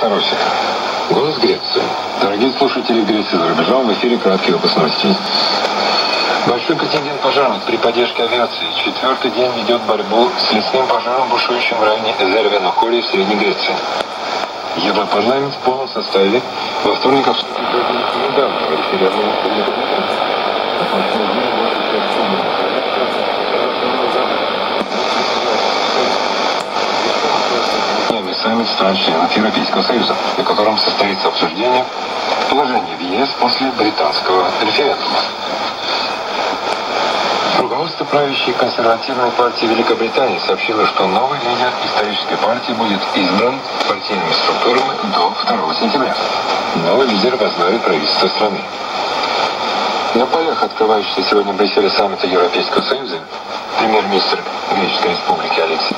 Новости. Голос Греции. Дорогие слушатели Греции за рубежом, в эфире краткий выпуск новостей. Большой контингент пожарных при поддержке авиации четвертый день ведет борьбу с лесным пожаром, бушующим в районе Эзервенохолии в Средней Греции. Европарламент в полном составе во вторник обсудил недавнего референдума. Саммит стран-членов Европейского Союза, на котором состоится обсуждение положения в ЕС после британского референдума. Руководство правящей консервативной партии Великобритании сообщило, что новый лидер исторической партии будет избран партийными структурами до 2 сентября. Новый лидер возглавит правительство страны. На полях открывающегося сегодня в Брюсселе саммита Европейского Союза премьер-министр Греческой Республики Алексей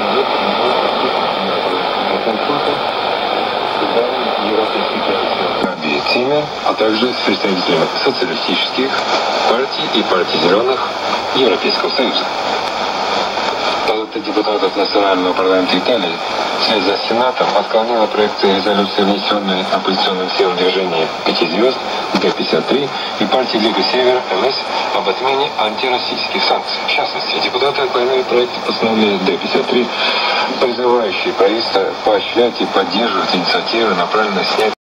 Тимер, а также с представителями социалистических партий и партий зеленых Европейского Союза. Палата депутатов Национального парламента Италии вслед за Сенатом отклонила проекты резолюции, внесенные оппозиционным силам движения «Пяти звезд» Г-53 и партии Лига Севера ЛС об отмене антироссийских санкций. В частности, депутаты отклонили проекты постановления Д-53, призывающие правительство поощрять и поддерживать инициативы, направленные на снятие